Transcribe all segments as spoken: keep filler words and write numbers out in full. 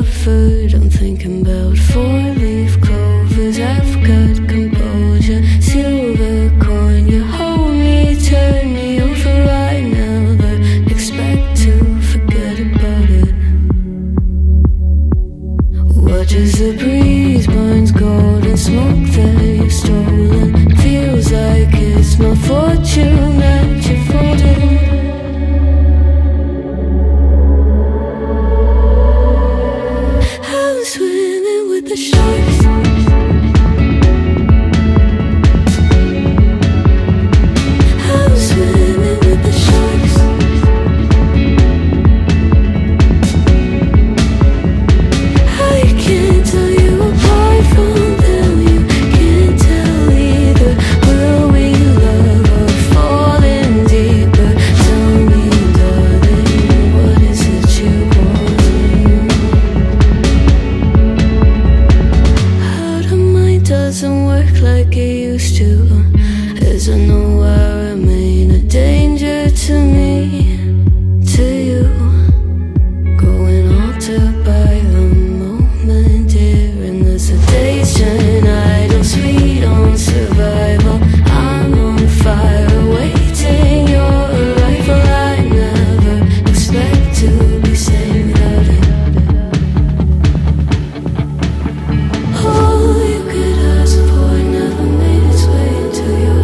food, I'm thinking about four-leaf clovers. I've got composure, silver coin. You hold me, turn me over right now, but expect to forget about it. Watch as the breeze burns golden smoke that you've stolen. Feels like it's my fortune that you're folding. I'm swimming with the sharks. I'm swimming with the sharks. I can't tell you apart from them. You can't tell either. Will we love or fall in deeper? Tell me, darling, what is it you want? How the mind doesn't work like it used to. As I know I remain a danger to me, to you. Going altered by the moment, dear. And there's a hesitation, I don't sweet on survival. I'm on fire, waiting your arrival. I never expect to be sane without it. All you could ask for never made its way into your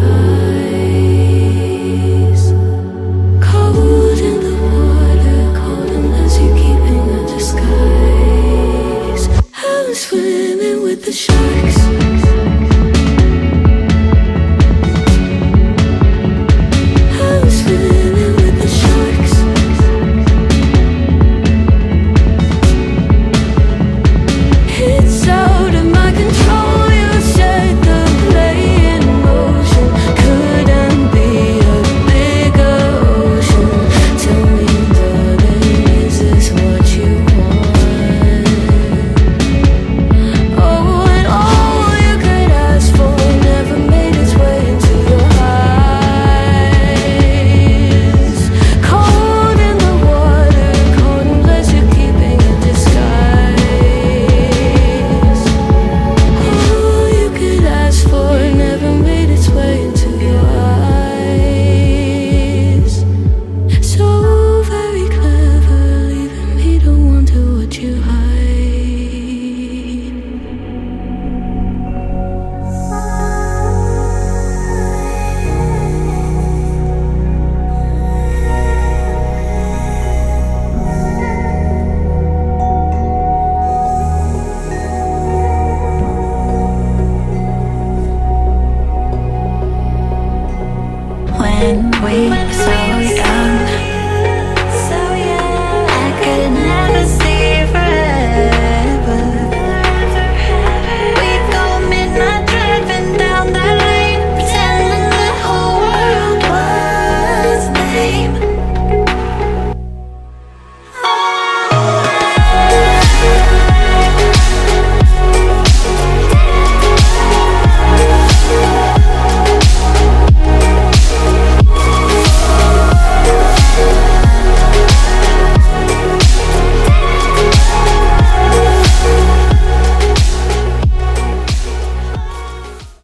eyes. Cold in the water, cold unless you're keeping a disguise. I'm swimming with the sharks.